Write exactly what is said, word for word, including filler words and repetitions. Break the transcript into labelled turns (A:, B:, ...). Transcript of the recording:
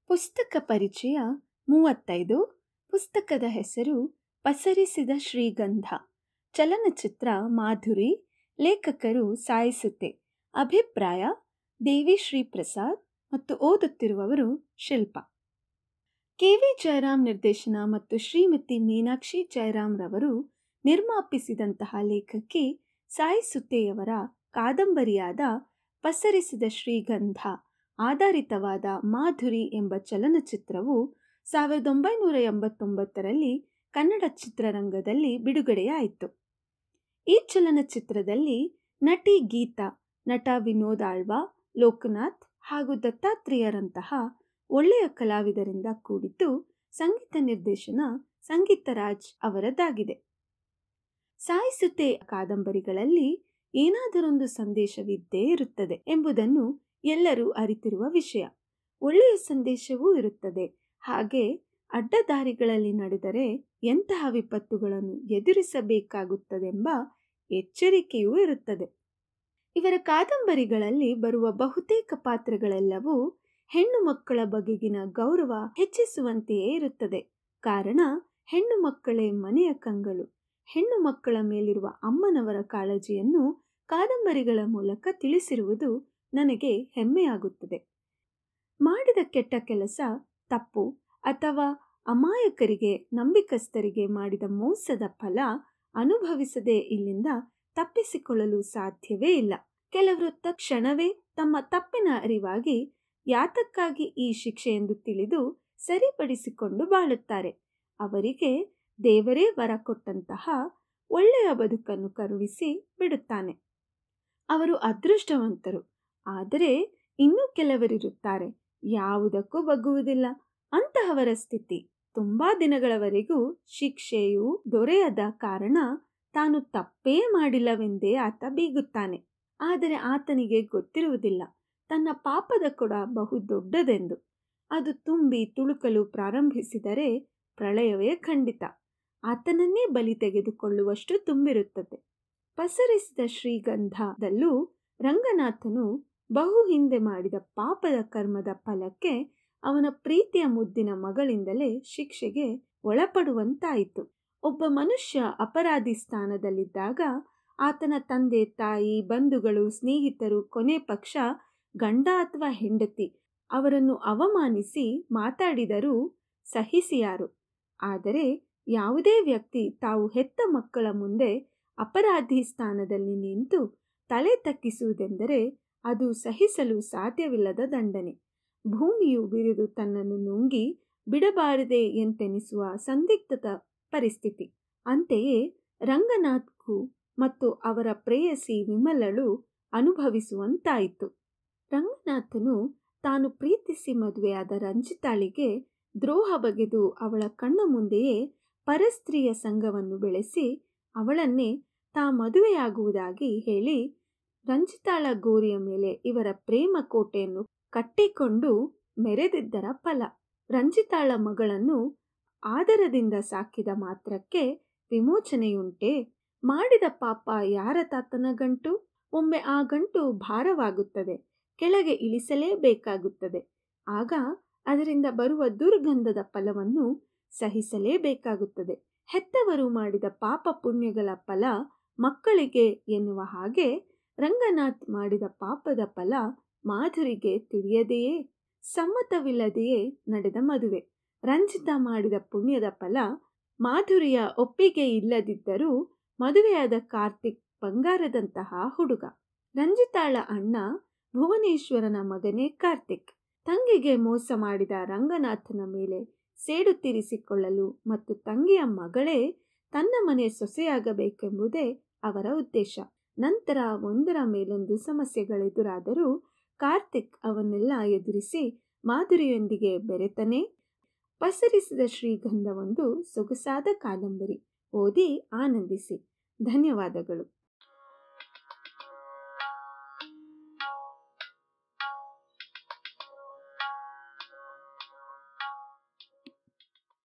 A: ಪುಸ್ತಕ ಪರಿಚಯ ಮೂವತ್ತೈದು. ಪುಸ್ತಕದ ಹೆಸರು ಪಸರಿಸಿದ ಶ್ರೀಗಂಧ. ಚಲನಚಿತ್ರ ಮಾಧುರಿ. ಲೇಖಕರು ಸಾಯಿಸುತ್ತೆ. ಅಭಿಪ್ರಾಯ ದೇವಿಶ್ರೀ ಪ್ರಸಾದ್ ಮತ್ತು ಓದುತ್ತಿರುವವರು ಶಿಲ್ಪ. ಕೆ ವಿ ಜಯರಾಮ್ ನಿರ್ದೇಶನ ಮತ್ತು ಶ್ರೀಮತಿ ಮೀನಾಕ್ಷಿ ಜಯರಾಮ್ ರವರು ನಿರ್ಮಾಪಿಸಿದಂತಹ ಲೇಖಕಿ ಸಾಯಿಸುತ್ತೆಯವರ ಕಾದಂಬರಿಯಾದ ಪಸರಿಸಿದ ಶ್ರೀಗಂಧ ಆಧಾರಿತವಾದ ಮಾಧುರಿ ಎಂಬ ಚಲನಚಿತ್ರವು ಸಾವಿರದ ಒಂಬೈನೂರ ಎಂಬತ್ತೊಂಬತ್ತರಲ್ಲಿ ಕನ್ನಡ ಚಿತ್ರರಂಗದಲ್ಲಿ ಬಿಡುಗಡೆಯಾಯಿತು. ಈ ಚಲನಚಿತ್ರದಲ್ಲಿ ನಟಿ ಗೀತಾ, ನಟ ವಿನೋದ್ ಆಳ್ವಾ, ಲೋಕನಾಥ್ ಹಾಗೂ ದತ್ತಾತ್ರೇಯರಂತಹ ಒಳ್ಳೆಯ ಕಲಾವಿದರಿಂದ ಕೂಡಿದ್ದು ಸಂಗೀತ ನಿರ್ದೇಶನ ಸಂಗೀತರಾಜ್ ಅವರದ್ದಾಗಿದೆ. ಸಾಯಿಸುತ್ತೆ ಕಾದಂಬರಿಗಳಲ್ಲಿ ಏನಾದರೊಂದು ಸಂದೇಶವಿದ್ದೇ ಇರುತ್ತದೆ ಎಂಬುದನ್ನು ಎಲ್ಲರೂ ಅರಿತಿರುವ ವಿಷಯ. ಒಳ್ಳೆಯ ಸಂದೇಶವೂ ಇರುತ್ತದೆ. ಹಾಗೆ ಅಡ್ಡದಾರಿಗಳಲ್ಲಿ ನಡೆದರೆ ಎಂತಹ ವಿಪತ್ತುಗಳನ್ನು ಎದುರಿಸಬೇಕಾಗುತ್ತದೆಂಬ ಎಚ್ಚರಿಕೆಯೂ ಇರುತ್ತದೆ. ಇವರ ಕಾದಂಬರಿಗಳಲ್ಲಿ ಬರುವ ಬಹುತೇಕ ಪಾತ್ರಗಳೆಲ್ಲವೂ ಹೆಣ್ಣು ಮಕ್ಕಳ ಬಗೆಗಿನ ಗೌರವ ಹೆಚ್ಚಿಸುವಂತೆಯೇ ಇರುತ್ತದೆ. ಕಾರಣ ಹೆಣ್ಣು ಮಕ್ಕಳೇ ಮನೆಯ ಕಂಗಳು. ಹೆಣ್ಣು ಮಕ್ಕಳ ಮೇಲಿರುವ ಅಮ್ಮನವರ ಕಾಳಜಿಯನ್ನು ಕಾದಂಬರಿಗಳ ಮೂಲಕ ತಿಳಿಸಿರುವುದು ನನಗೆ ಹೆಮ್ಮೆಯಾಗುತ್ತದೆ. ಮಾಡಿದ ಕೆಟ್ಟ ಕೆಲಸ, ತಪ್ಪು ಅಥವಾ ಅಮಾಯಕರಿಗೆ, ನಂಬಿಕಸ್ಥರಿಗೆ ಮಾಡಿದ ಮೋಸದ ಫಲ ಅನುಭವಿಸದೆ ಇಲ್ಲಿಂದ ತಪ್ಪಿಸಿಕೊಳ್ಳಲು ಸಾಧ್ಯವೇ ಇಲ್ಲ. ಕೆಲವರು ತಕ್ಷಣವೇ ತಮ್ಮ ತಪ್ಪಿನ ಅರಿವಾಗಿ ಯಾತಕ್ಕಾಗಿ ಈ ಶಿಕ್ಷೆ ಎಂದು ತಿಳಿದು ಸರಿಪಡಿಸಿಕೊಂಡು ಬಾಳುತ್ತಾರೆ. ಅವರಿಗೆ ದೇವರೇ ವರ ಕೊಟ್ಟಂತಹ ಒಳ್ಳೆಯ ಬದುಕನ್ನು ಕರುಣಿಸಿ ಬಿಡುತ್ತಾನೆ. ಅವರು ಅದೃಷ್ಟವಂತರು. ಆದರೆ ಇನ್ನೂ ಕೆಲವರಿರುತ್ತಾರೆ, ಯಾವುದಕ್ಕೂ ಬಗ್ಗುವುದಿಲ್ಲ. ಅಂತಹವರ ಸ್ಥಿತಿ ತುಂಬಾ ದಿನಗಳವರೆಗೂ ಶಿಕ್ಷೆಯು ದೊರೆಯದ ಕಾರಣ ತಾನು ತಪ್ಪೇ ಮಾಡಿಲ್ಲವೆಂದೇ ಆತ ಬೀಗುತ್ತಾನೆ. ಆದರೆ ಆತನಿಗೆ ಗೊತ್ತಿರುವುದಿಲ್ಲ ತನ್ನ ಪಾಪದ ಕೊಡ ಬಹು ದೊಡ್ಡದೆಂದು. ಅದು ತುಂಬಿ ತುಳುಕಲು ಪ್ರಾರಂಭಿಸಿದರೆ ಪ್ರಳಯವೇ ಖಂಡಿತ. ಆತನನ್ನೇ ಬಲಿ ತೆಗೆದುಕೊಳ್ಳುವಷ್ಟು ತುಂಬಿರುತ್ತದೆ. ಪಸರಿಸಿದ ಶ್ರೀಗಂಧದಲ್ಲೂ ರಂಗನಾಥನು ಬಹು ಹಿಂದೆ ಮಾಡಿದ ಪಾಪದ ಕರ್ಮದ ಫಲಕ್ಕೆ ಅವನ ಪ್ರೀತಿಯ ಮುದ್ದಿನ ಮಗಳಿಂದಲೇ ಶಿಕ್ಷೆಗೆ ಒಳಪಡುವಂತಾಯಿತು. ಒಬ್ಬ ಮನುಷ್ಯ ಅಪರಾಧಿ ಸ್ಥಾನದಲ್ಲಿದ್ದಾಗ ಆತನ ತಂದೆ, ತಾಯಿ, ಬಂಧುಗಳು, ಸ್ನೇಹಿತರು, ಕೊನೆ ಪಕ್ಷ ಗಂಡ ಅಥವಾ ಹೆಂಡತಿ ಅವರನ್ನು ಅವಮಾನಿಸಿ ಮಾತಾಡಿದರೂ ಸಹಿಸಿಯಾರು. ಆದರೆ ಯಾವುದೇ ವ್ಯಕ್ತಿ ತಾವು ಹೆತ್ತ ಮಕ್ಕಳ ಮುಂದೆ ಅಪರಾಧಿ ಸ್ಥಾನದಲ್ಲಿ ನಿಂತು ತಲೆ ತಗ್ಗಿಸುವುದೆಂದರೆ ಅದು ಸಹಿಸಲು ಸಾಧ್ಯವಿಲ್ಲದ ದಂಡನೆ. ಭೂಮಿಯು ಬಿರಿದು ತನ್ನನ್ನು ನುಂಗಿ ಬಿಡಬಾರದೆ ಎಂತೆನಿಸುವ ಸಂದಿಗ್ಧದ ಪರಿಸ್ಥಿತಿ. ಅಂತೆಯೇ ರಂಗನಾಥ್ಗೂ ಮತ್ತು ಅವರ ಪ್ರೇಯಸಿ ವಿಮಲಳು ಅನುಭವಿಸುವಂತಾಯಿತು. ರಂಗನಾಥನು ತಾನು ಪ್ರೀತಿಸಿ ಮದುವೆಯಾದ ರಂಜಿತಾಳಿಗೆ ದ್ರೋಹ ಬಗೆದು ಅವಳ ಕಣ್ಣ ಮುಂದೆಯೇ ಪರಸ್ತ್ರೀಯ ಸಂಘವನ್ನು ಬೆಳೆಸಿ ಅವಳನ್ನೇ ತಾ ಮದುವೆಯಾಗುವುದಾಗಿ ಹೇಳಿ ರಂಜಿತಾಳ ಗೋರಿಯ ಮೇಲೆ ಇವರ ಪ್ರೇಮ ಕೋಟೆಯನ್ನು ಕಟ್ಟಿಕೊಂಡು ಮೆರೆದಿದ್ದರ ಫಲ. ರಂಜಿತಾಳ ಮಗಳನ್ನು ಆದರದಿಂದ ಸಾಕಿದ ಮಾತ್ರಕ್ಕೆ ವಿಮೋಚನೆಯುಂಟೆ? ಮಾಡಿದ ಪಾಪ ಯಾರ ತಾತನ ಗಂಟು? ಒಮ್ಮೆ ಆ ಗಂಟು ಭಾರವಾಗುತ್ತದೆ, ಕೆಳಗೆ ಇಳಿಸಲೇಬೇಕಾಗುತ್ತದೆ. ಆಗ ಅದರಿಂದ ಬರುವ ದುರ್ಗಂಧದ ಫಲವನ್ನು ಸಹಿಸಲೇಬೇಕಾಗುತ್ತದೆ. ಹೆತ್ತವರು ಮಾಡಿದ ಪಾಪ ಪುಣ್ಯಗಳ ಫಲ ಮಕ್ಕಳಿಗೆ ಎನ್ನುವ ಹಾಗೆ ರಂಗನಾಥ್ ಮಾಡಿದ ಪಾಪದ ಫಲ ಮಾಧುರಿಗೆ ತಿಳಿಯದೆಯೇ, ಸಮ್ಮತವಿಲ್ಲದೆಯೇ ನಡೆದ ಮದುವೆ. ರಂಜಿತಾ ಮಾಡಿದ ಪುಣ್ಯದ ಫಲ ಮಾಧುರಿಯ ಒಪ್ಪಿಗೆ ಇಲ್ಲದಿದ್ದರೂ ಮದುವೆಯಾದ ಕಾರ್ತಿಕ್ ಬಂಗಾರದಂತಹ ಹುಡುಗ. ರಂಜಿತಾಳ ಅಣ್ಣ ಭುವನೇಶ್ವರನ ಮಗನೇ ಕಾರ್ತಿಕ್. ತಂಗಿಗೆ ಮೋಸ ಮಾಡಿದ ರಂಗನಾಥನ ಮೇಲೆ ಸೇಡು ತೀರಿಸಿಕೊಳ್ಳಲು ಮತ್ತು ತಂಗಿಯ ಮಗಳೇ ತನ್ನ ಮನೆ ಸೊಸೆಯಾಗಬೇಕೆಂಬುದೇ ಅವರ ಉದ್ದೇಶ. ನಂತರ ಒಂದರ ಮೇಲೊಂದು ಸಮಸ್ಯೆಗಳೆದುರಾದರೂ ಕಾರ್ತಿಕ್ ಅವನ್ನೆಲ್ಲ ಎದುರಿಸಿ ಮಾಧುರಿಯೊಂದಿಗೆ ಬೆರೆತನೇ. ಪಸರಿಸಿದ ಶ್ರೀಗಂಧ ಒಂದು ಸೊಗಸಾದ ಕಾದಂಬರಿ. ಓದಿ ಆನಂದಿಸಿ. ಧನ್ಯವಾದಗಳು.